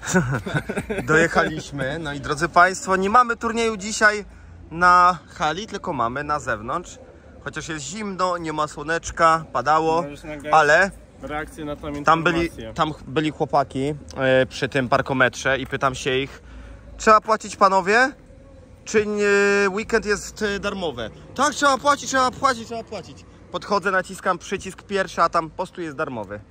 Dojechaliśmy. No i drodzy Państwo, nie mamy turnieju dzisiaj na hali, tylko mamy na zewnątrz. Chociaż jest zimno, nie ma słoneczka, padało, ale reakcję na tą tam byli chłopaki przy tym parkometrze i pytam się ich, trzeba płacić panowie? Czy weekend jest darmowy? Tak, trzeba płacić. Podchodzę, naciskam przycisk pierwszy, a tam po prostu jest darmowy.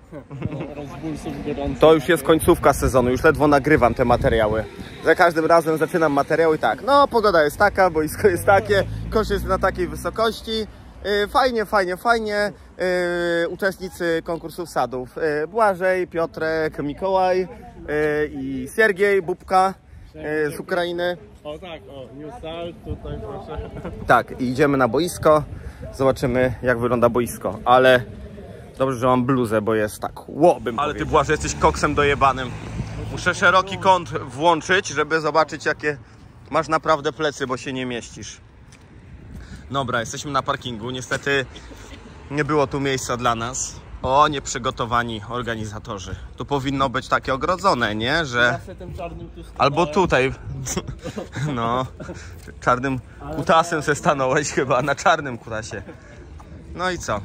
To już jest końcówka sezonu, już ledwo nagrywam te materiały. Za każdym razem zaczynam materiał i tak, no pogoda jest taka, boisko jest takie, kosz jest na takiej wysokości. Fajnie. Uczestnicy konkursów sadów. Błażej, Piotrek, Mikołaj i Siergiej, Bubka z Ukrainy. O tak, New Salt, tutaj proszę. Tak, i idziemy na boisko. Zobaczymy, jak wygląda boisko. Ale dobrze, że mam bluzę, bo jest tak łobym. Ale ty, Błażej, jesteś koksem dojebanym. Muszę szeroki kąt włączyć, żeby zobaczyć, jakie masz naprawdę plecy, bo się nie mieścisz. Dobra, jesteśmy na parkingu. Niestety nie było tu miejsca dla nas. O, nieprzygotowani organizatorzy. Tu powinno być takie ogrodzone, nie? Że... Albo tutaj. No, czarnym kutasem se stanąłeś chyba, na czarnym kutasie. No i co?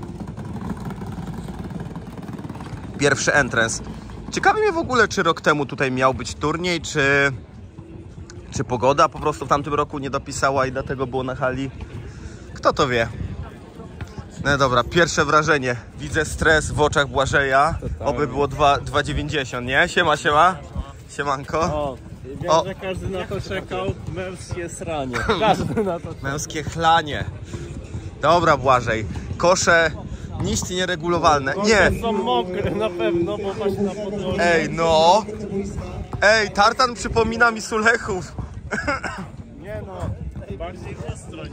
Pierwszy entrance. Ciekawi mnie w ogóle, czy rok temu tutaj miał być turniej, czy pogoda po prostu w tamtym roku nie dopisała i dlatego było na hali. Kto to wie? No dobra, pierwsze wrażenie. Widzę stres w oczach Błażeja. Oby było 2,90, nie? Siema. Siemanko. Wiem, że każdy na to czekał. Męskie sranie. Każdy na to czekał. Męskie chlanie. Dobra, Błażej. Kosze nic nieregulowalne. Nie. Są mokre na pewno, bo właśnie na podłożu. Ej, no. Ej, tartan przypomina mi Sulechów. Nie no, bardziej ostroń.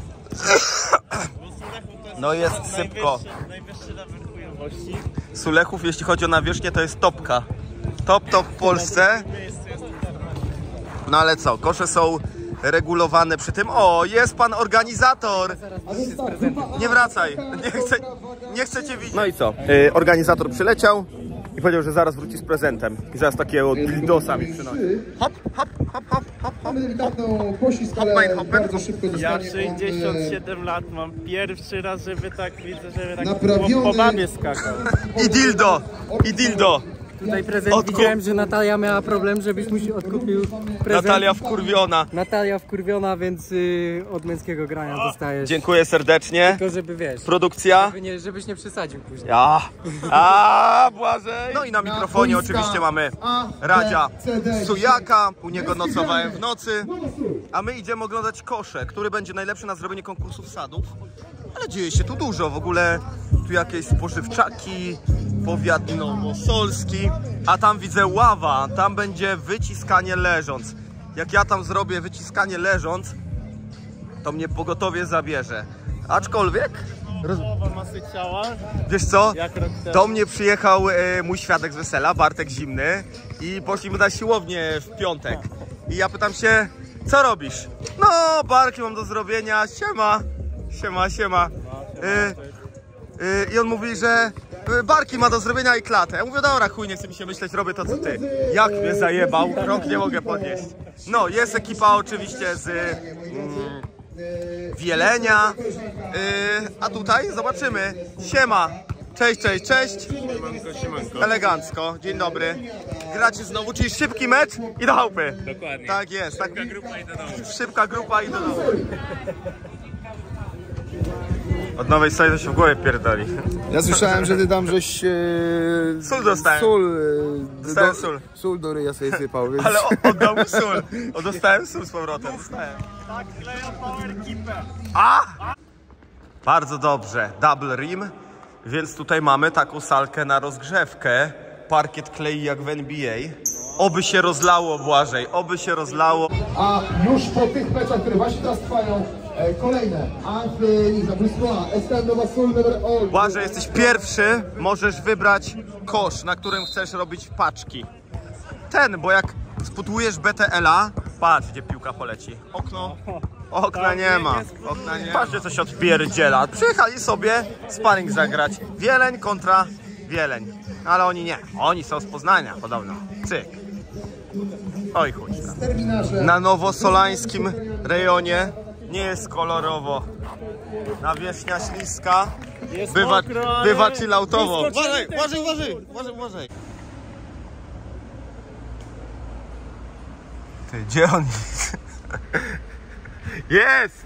No jest sypko. Najwyższy level chujowości. Sulechów, jeśli chodzi o nawierzchnię, to jest topka. Top w Polsce. No ale co, kosze są regulowane przy tym. O, jest pan organizator. Nie wracaj. Nie chcę cię widzieć. No i co? Organizator przyleciał i powiedział, że zaraz wróci z prezentem. I zaraz takiego dildosa mi przynosi. Hop. Mamy delikatną poślizgę, bardzo szybko Ja 67 lat mam pierwszy raz, żeby tak widzę, żeby tak po babie skakał. I dildo. Tutaj prezent widziałem, że Natalia miała problem, żebyś mu się odkupił prezent. Natalia wkurwiona, więc od męskiego grania dostajesz. Dziękuję serdecznie. Tylko żeby wiesz. Produkcja. Żebyś nie przesadził później. Błażej. No i na mikrofonie oczywiście mamy Radzia Sujaka. U niego nocowałem w nocy. A my idziemy oglądać kosze, który będzie najlepszy na zrobienie konkursów sadów. Ale dzieje się tu dużo. W ogóle tu jakieś spożywczaki, powiat nowosolski. A tam widzę ława. Tam będzie wyciskanie leżąc. Jak ja tam zrobię wyciskanie leżąc, to mnie pogotowie zabierze. Aczkolwiek... Połowa masy ciała. Wiesz co? Jak rok temu. Do mnie przyjechał mój świadek z wesela, Bartek Zimny. I poszliśmy na siłownię w piątek. I ja pytam się, co robisz? No, barki mam do zrobienia. Siema. I on mówi, że barki ma do zrobienia i klatę. Ja mówię, dobra, chuj, nie chce mi się myśleć, robię to co ty. Jak mnie zajebał, rąk nie mogę podnieść. No, jest ekipa oczywiście z Wielenia. A tutaj zobaczymy. Siema. Cześć. Siemanko. Elegancko, dzień dobry. Gracie znowu, czyli szybki mecz i do chałupy. Dokładnie. Tak jest. Szybka grupa i do domu. Szybka grupa i do domu. Od nowej sali to się w głowie pierdoli. Ja słyszałem, że ty tam żeś... Sól dostałem. Dostałem sól. Sól do ryja sobie sypał, więc... Ale oddał mi sól. Dostałem sól z powrotem. Tak, kleją power keeper. Bardzo dobrze. Double rim. Więc tutaj mamy taką salkę na rozgrzewkę. Parkiet klei jak w NBA. Oby się rozlało, Błażej. Oby się rozlało. A już po tych meczach, które właśnie teraz trwają, kolejne. Błażej, jesteś pierwszy. Możesz wybrać kosz, na którym chcesz robić paczki. Bo jak sputujesz BTL-a, patrz, gdzie piłka poleci. Okna nie ma. Patrzcie, co się odpierdziela. Przyjechali sobie sparring zagrać. Wieleń kontra Wieleń. Ale oni nie. Oni są z Poznania podobno. Cyk. Oj chuj. Z terminarzem. Na nowosolańskim rejonie nie jest kolorowo. Nawierzchnia śliska. Jest Bywa, mokro, ale bywa chilloutowo. blisko Uważaj, czerwony. uważaj, uważaj, uważaj, uważaj. Ty, gdzie on jest? Jest!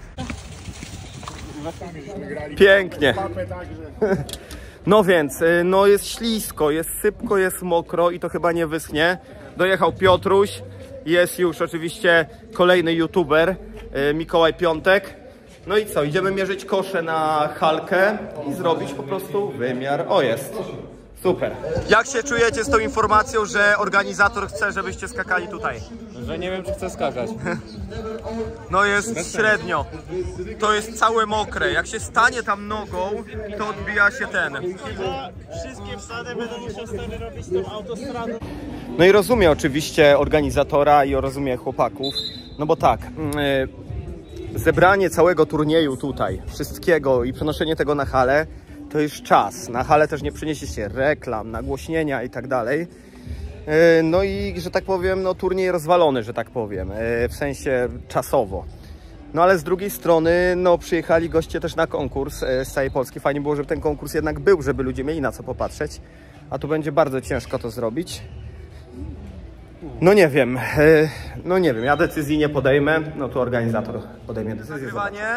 Pięknie. No więc, no jest ślisko, jest sypko, jest mokro i to chyba nie wyschnie. Dojechał Piotruś, jest już oczywiście kolejny youtuber, Mikołaj Piątek. No i co, idziemy mierzyć kosze na halkę i zrobić po prostu wymiar. O, jest. Super. Jak się czujecie z tą informacją, że organizator chce, żebyście skakali tutaj? Że nie wiem, czy chcę skakać. No jest średnio. To jest całe mokre. Jak się stanie tam nogą, to odbija się ten. Chyba wszystkie wsady będą musiał stary robić tą autostradą. No i rozumiem oczywiście organizatora i rozumiem chłopaków. No bo tak, zebranie całego turnieju tutaj, wszystkiego i przenoszenie tego na halę, to jest czas. Na halę też nie przyniesie się reklam, nagłośnienia i tak dalej. No i, że tak powiem, no turniej rozwalony, że tak powiem, w sensie czasowo. No ale z drugiej strony, no przyjechali goście też na konkurs z całej Polski. Fajnie było, żeby ten konkurs jednak był, żeby ludzie mieli na co popatrzeć. A tu będzie bardzo ciężko to zrobić. No nie wiem, ja decyzji nie podejmę. No tu organizator podejmie decyzję. Nagrywanie.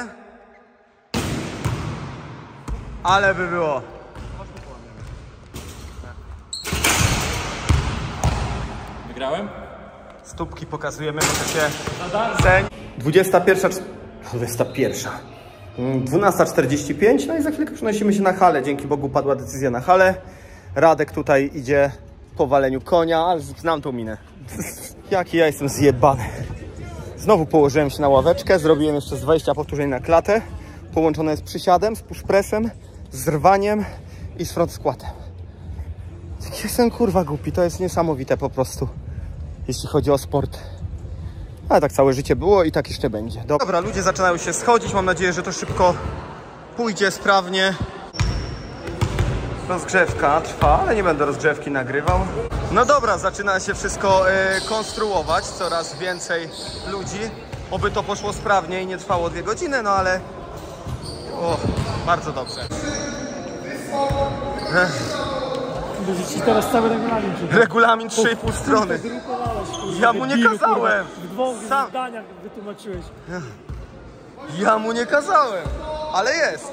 Ale by było. Wygrałem? Stópki pokazujemy, możecie ceń. 12:45, no i za chwilkę przenosimy się na halę. Dzięki Bogu padła decyzja na halę. Radek tutaj idzie po waleniu konia, ale znam tą minę. Jaki ja jestem zjebany. Znowu położyłem się na ławeczkę, zrobiłem jeszcze z 20 powtórzeń na klatę. Połączone jest przysiadem, z push pressem, z rwaniem i z front squatem. Jestem kurwa głupi, to jest niesamowite po prostu, jeśli chodzi o sport. Ale tak całe życie było i tak jeszcze będzie. Dobra, ludzie zaczynają się schodzić, mam nadzieję, że to szybko pójdzie sprawnie. Rozgrzewka trwa, ale nie będę rozgrzewki nagrywał. No dobra, zaczyna się wszystko konstruować, coraz więcej ludzi. Oby to poszło sprawnie i nie trwało 2 godziny, no ale... O, bardzo dobrze. Ci teraz cały regulamin czyta. Regulamin 3,5 strony. Ja mu nie kazałem. W 2 Sam. zdaniach wytłumaczyłeś. Ja mu nie kazałem, ale jest.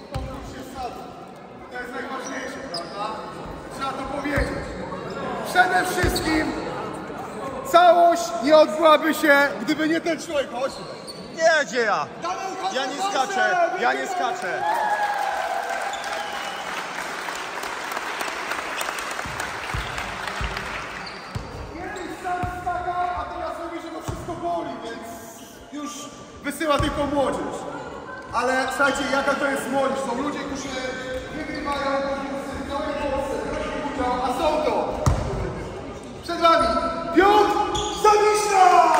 To jest najważniejsze, prawda? Trzeba to powiedzieć. Przede wszystkim całość nie odbyłaby się, gdyby nie ten człowiek. Chodź. Nie, gdzie ja? Ja nie skaczę, ja nie skaczę. Kiedyś sam skakał, a teraz mówi, że to wszystko boli, więc już wysyła tylko młodzież. Ale słuchajcie, jaka to jest młodzież? Są ludzie, którzy wygrywają w całej Polsce, biorą udział, a są to przed wami Piotr Zawiśla!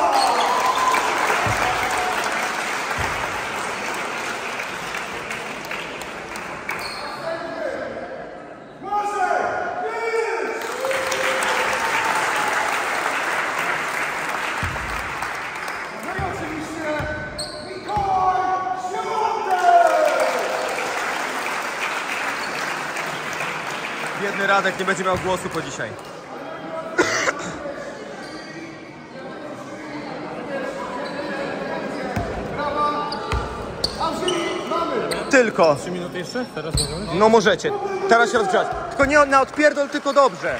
Biedny Radek nie będzie miał głosu po dzisiaj. Tylko. 3 minuty jeszcze? Teraz możemy? No możecie. Teraz się rozgrzać. Tylko nie na odpierdol, tylko dobrze.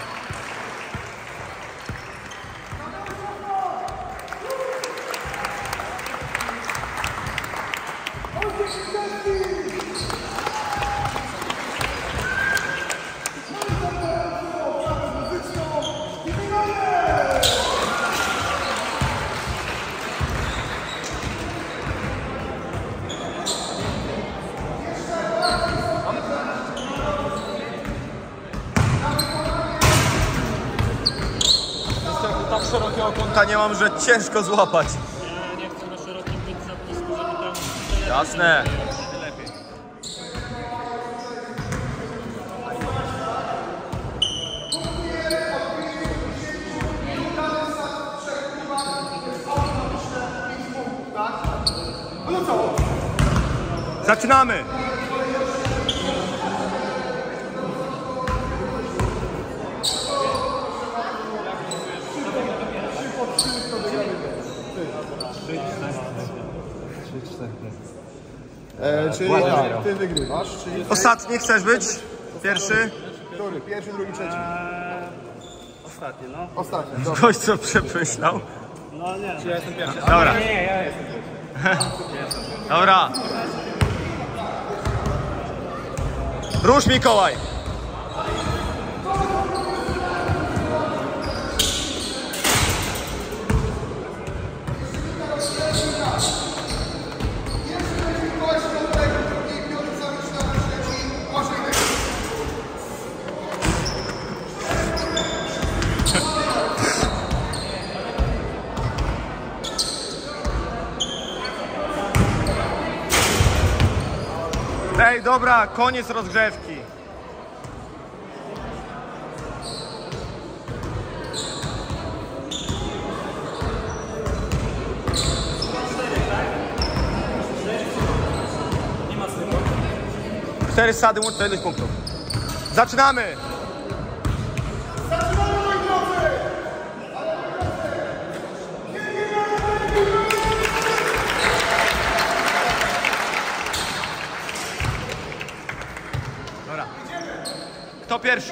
Tak szerokiego kąta nie mam, że ciężko złapać. Ja nie chcę na szerokim być za blisko, żeby tam... Jasne. Lepiej. Zaczynamy! Czyli tak, ty wygrywasz. Czyli Ostatni chcesz być? Pierwszy? który? Pierwszy, drugi, trzeci. Ostatni, no. Ostatni. Dobra. Ktoś co przemyślał? No nie. Czy ja jestem pierwszy? Dobra. Nie, ja jestem pierwszy. Dobra. Rusz, Mikołaj. Ej, dobra, koniec rozgrzewki. Cztery sady, łącznie 1 punktów. Zaczynamy! Dobra. Kto pierwszy?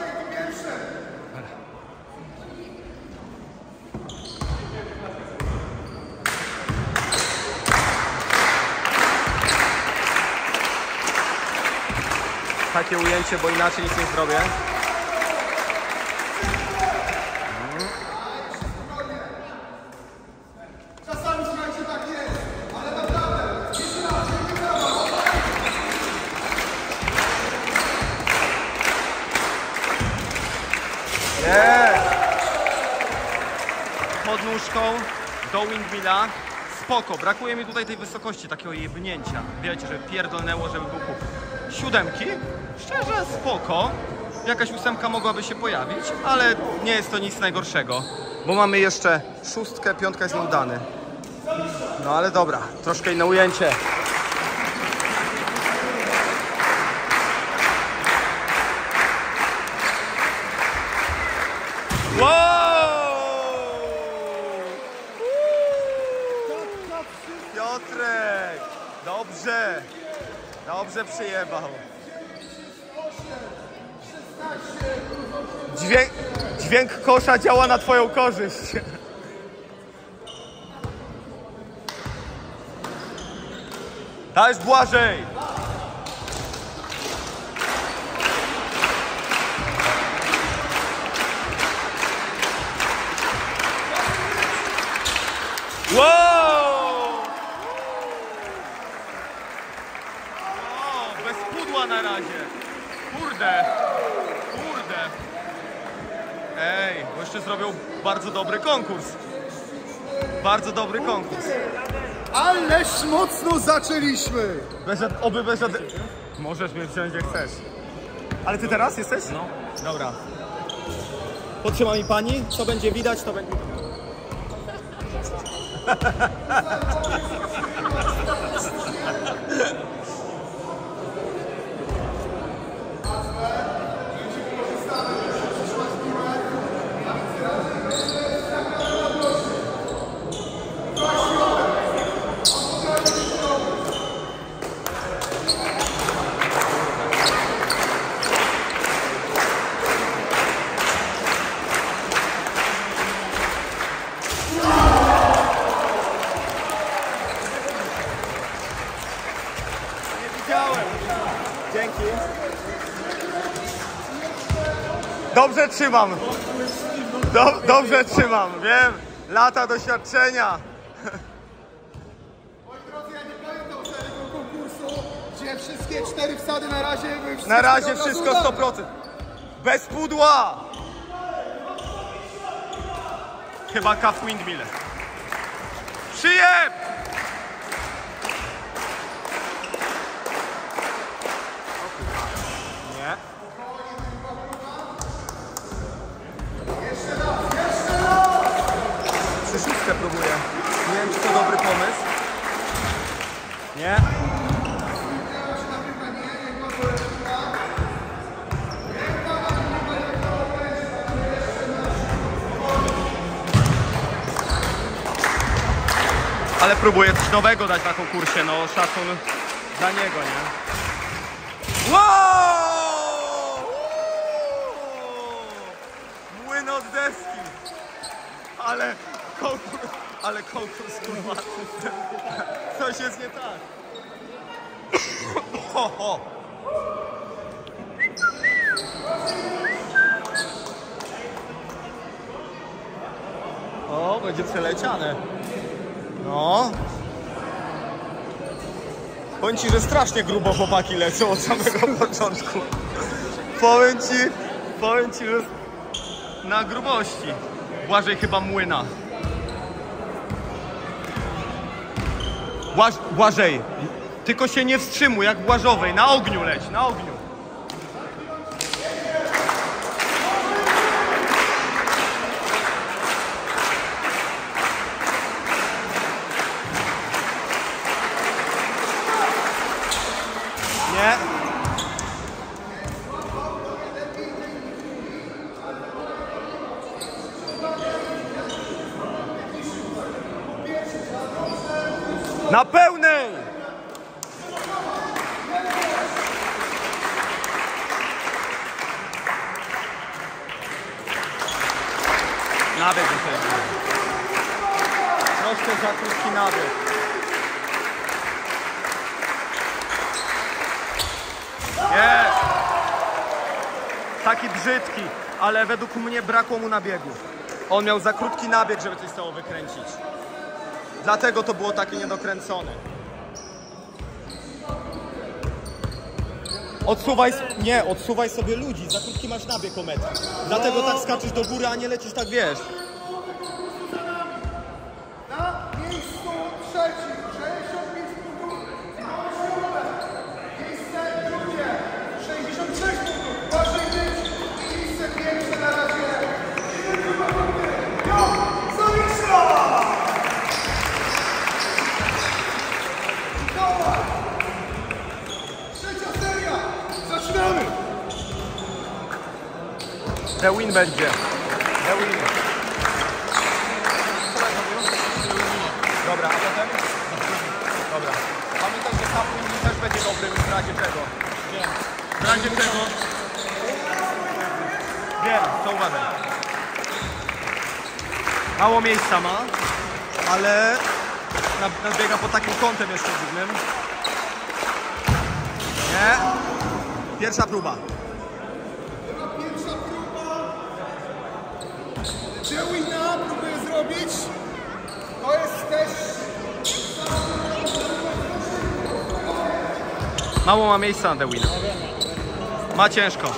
Takie ujęcie, bo inaczej nic nie zrobię. Czasami słuchajcie, tak jest, ale naprawdę, jeszcze raz, nie wygrała. Pod nóżką do windmilla. Spoko, brakuje mi tutaj tej wysokości, takiego jebnięcia. Wiecie, żeby pierdolnęło, żeby był kup. 7, szczerze spoko. Jakaś 8 mogłaby się pojawić, ale nie jest to nic najgorszego. Bo mamy jeszcze 6, 5 jest nieudany. No ale dobra, troszkę inne ujęcie. Piotrek! Dobrze! Dobrze przyjebał. Dźwięk kosza działa na twoją korzyść. Dajesz Błażej! Wow! O, bez pudła na razie. Kurde. Kurde. Ej, bo jeszcze zrobią bardzo dobry konkurs. Bardzo dobry konkurs. Ależ mocno zaczęliśmy! Oby bez żadnych... Możesz mnie wziąć jak chcesz. Ale ty teraz jesteś? No. Dobra. Podtrzyma mi pani, co będzie widać, to będzie... Dzięki. Dobrze trzymam. Dobrze trzymam, wiem. Lata doświadczenia. Moi drodzy, ja nie pamiętam tego konkursu, gdzie wszystkie 4 wsady na razie były... Na razie wszystko 100%. Bez pudła. Chyba calf windmill. Przyjem! Nie. Przyszówkę próbuję. Nie wiem, czy to dobry pomysł. Nie. Ale próbuję coś nowego dać na konkursie, no szacun dla niego, nie? Wow! Młyn od deski. Ale konkurs, kurwa. Coś jest nie tak. Ho, ho. O, będzie przeleciane. No. Powiem ci, że strasznie grubo chłopaki lecą od samego początku. Powiem ci, że na grubości. Błażej chyba Młyna. Błażej, tylko się nie wstrzymuj jak Błażowej. Na ogniu leć, na ogniu. Nie. Na pełnej! Nabieg tutaj. Troszkę za krótki nabieg. Jest! Taki brzydki, ale według mnie brakło mu nabiegu. On miał za krótki nabieg, żeby coś z tego wykręcić. Dlatego to było takie niedokręcone. Odsuwaj sobie ludzi. Za krótki masz nabieg o metr. Dlatego tak skaczesz do góry, a nie lecisz tak, wiesz. Na miejscu trzecim, 65 punktów. Miejsce drugie, 66 punktów. Błażej Być. Miejsce pierwsze na razie. Trzecia seria. Zaczynamy. The win będzie. The win. Dobra, a potem? Dobra. Pamiętaj, że sam win też będzie dobry w razie czego. W razie czego? Wiem, to uważaj. Mało miejsca ma, ale nadbiega pod takim kątem jeszcze dziwnym. Nie. Pierwsza próba. Pierwsza próba. Dewina próbuje zrobić. To jest też... Mało ma miejsca na The Win. Ma ciężko.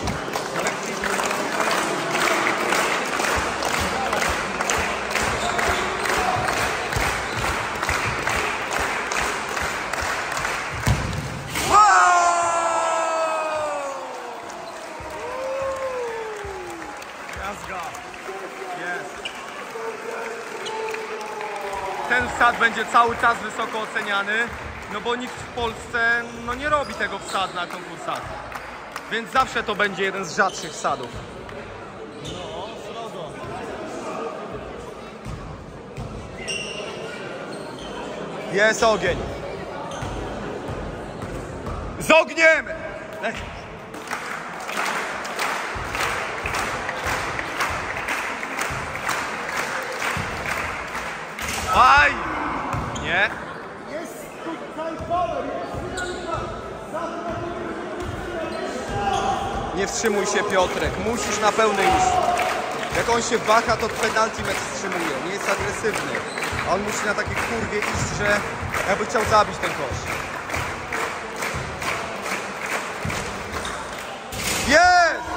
Ten wsad będzie cały czas wysoko oceniany, no bo nikt w Polsce nie robi tego wsadu na konkursach. Więc zawsze to będzie jeden z rzadszych wsadów. No, srogo. Jest ogień. Z ogniem! Aj! Nie? Jest tutaj power. Nie wstrzymuj się, Piotrek. Musisz na pełny iść. Jak on się waha, to penalty mecz wstrzymuje. Nie jest agresywny. A on musi na takiej kurwie iść, że jakby chciał zabić ten kosz. Jest!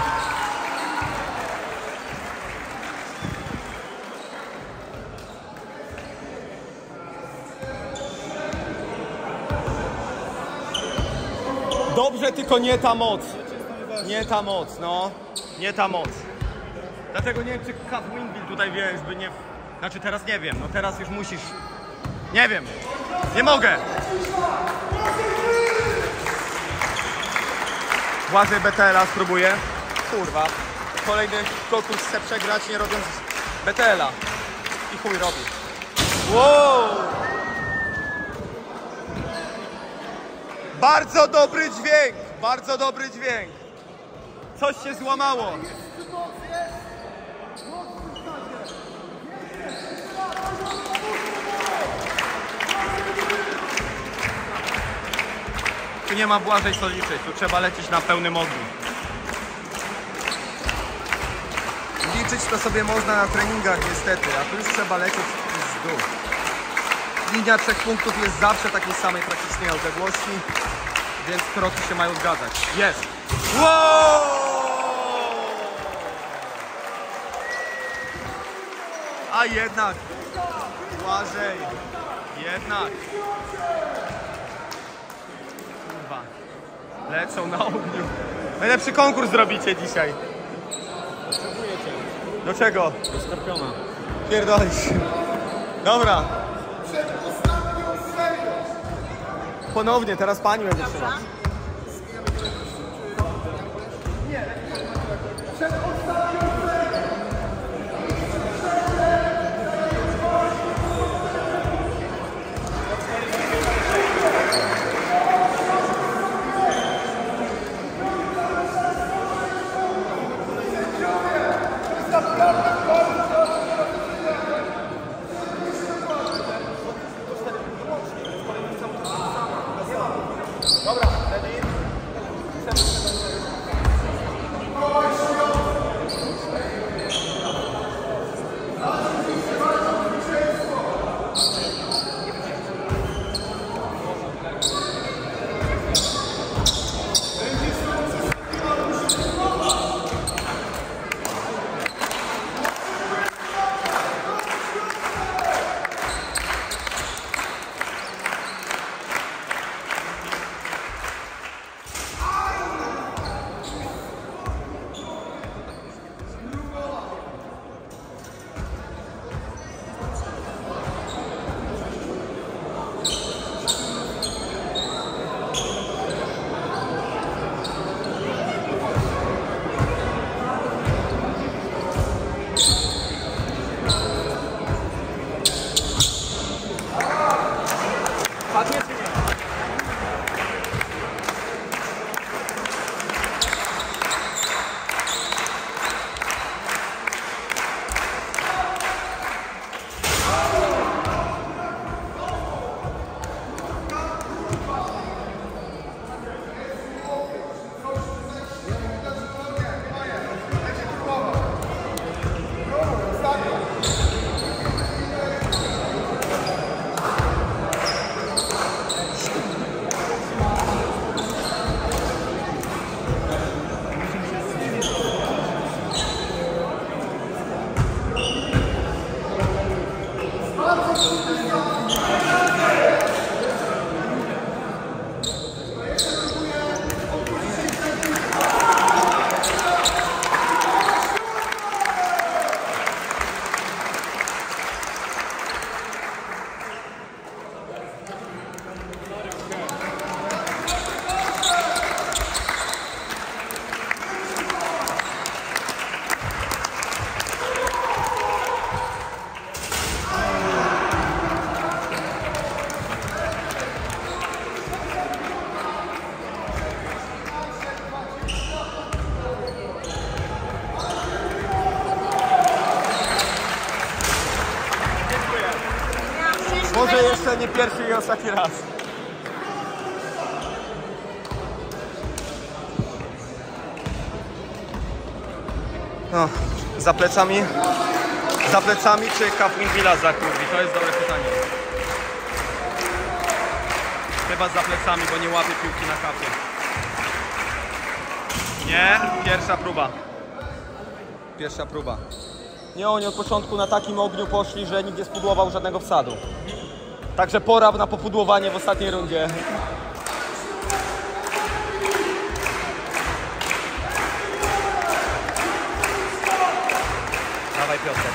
Dobrze, tylko nie ta moc. Nie ta moc, no. Nie ta moc. Dlatego nie wiem, czy Cat Wingbill tutaj, wiesz, by nie... Znaczy teraz nie wiem, no teraz już musisz... Nie wiem. Nie mogę. Błażej BTL-a spróbuję. Kurwa. Kolejny konkurs chce przegrać, nie robiąc BTL-a. I chuj robi. Wow! Bardzo dobry dźwięk, bardzo dobry dźwięk. Coś się złamało. Tu nie ma błażej co liczyć, tu trzeba lecieć na pełnym ogniu. Liczyć to sobie można na treningach niestety, a tu już trzeba lecieć z dół. Linia 3 punktów jest zawsze takiej samej praktycznie odległości, więc kroki się mają zgadzać. Jest! Wow! A jednak! Błażej! Jednak! Kurwa. Lecą na ogniu. Najlepszy konkurs zrobicie dzisiaj. Potrzebujecie. Do czego? Do skorpiona. Pierdolisz. Dobra. Ponownie, teraz pani będzie trzymać. Może jeszcze nie pierwszy i ostatni raz. No, za plecami czy Kafwinwila za kurwi? To jest dobre pytanie. Chyba za plecami, bo nie łapie piłki na kafie. Nie, pierwsza próba. Pierwsza próba. Nie, oni od początku na takim ogniu poszli, że nikt nie spudłował żadnego wsadu. Także pora na popudłowanie w ostatniej rundzie. Dawaj, Piotrek.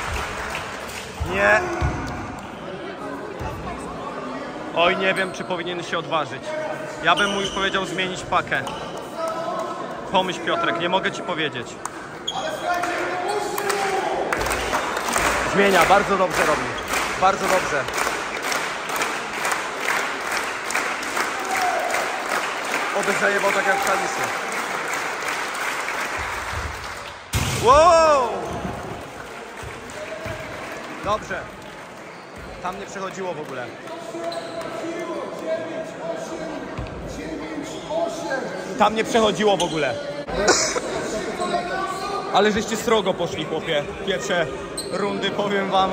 Nie. Oj, nie wiem, czy powinien się odważyć. Ja bym mu już powiedział zmienić pakę. Pomyśl, Piotrek, nie mogę ci powiedzieć. Zmienia, bardzo dobrze robi. Bardzo dobrze. Oby zajebał tak jak w Kalisy. Wow! Dobrze. Tam nie przechodziło w ogóle. Tam nie przechodziło w ogóle. Ale żeście srogo poszli, chłopie. Pierwsze rundy, powiem wam.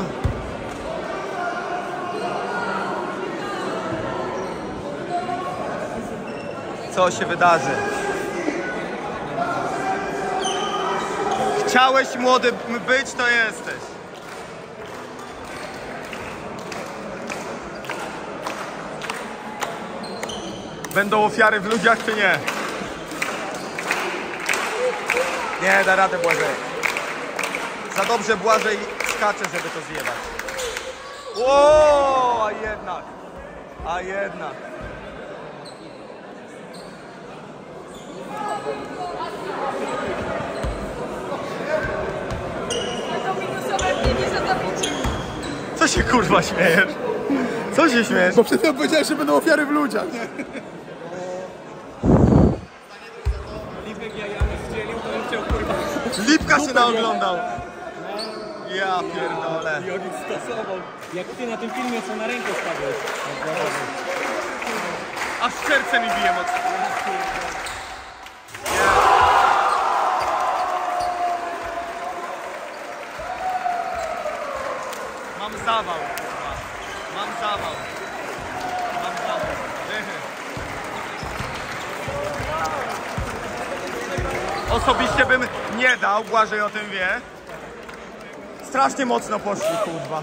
Co się wydarzy? Chciałeś młody być, to jesteś. Będą ofiary w ludziach, czy nie? Nie, da radę Błażej. Za dobrze Błażej skacze, żeby to zjebać. Ło, a jednak. A jednak. Co się kurwa śmiejesz? Co się śmiejesz? Bo przed chwilą powiedziałeś, że będą ofiary w ludziach, nie? Lipka się naoglądał. Ja pierdolę. Jogik stosował. Jak ty na tym filmie, co na rękę stawiasz. Aż serce mi bije mocno. Mam zawał, kurwa. Mam zawał. Mam zawał. Osobiście bym nie dał, Błażej o tym wie. Strasznie mocno poszli, kurwa.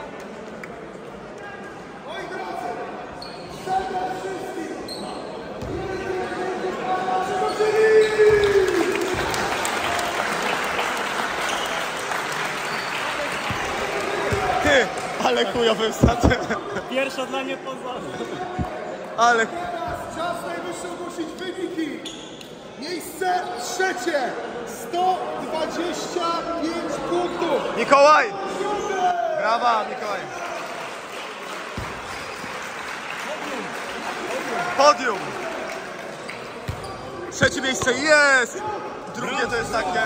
Ty, ale chujowy wstać. Pierwsza dla mnie poza. Ale... Czas najwyższy ogłosić wyniki. Miejsce trzecie. 125 punktów. Mikołaj! Brawa, Mikołaj. Podium. Trzecie miejsce jest. Drugie to jest takie...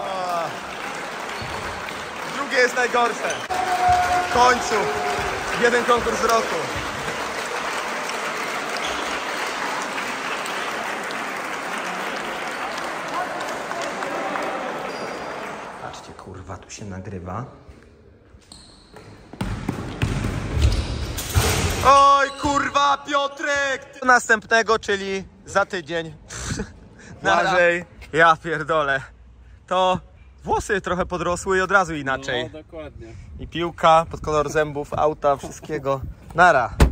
Drugie jest najgorsze. W końcu. Jeden konkurs roku. Patrzcie, kurwa, tu się nagrywa. Oj, kurwa, Piotrek! Następnego, czyli za tydzień. Błażej. Ja pierdolę. To włosy trochę podrosły i od razu inaczej. No, dokładnie. I piłka pod kolor zębów, auta, wszystkiego. Nara.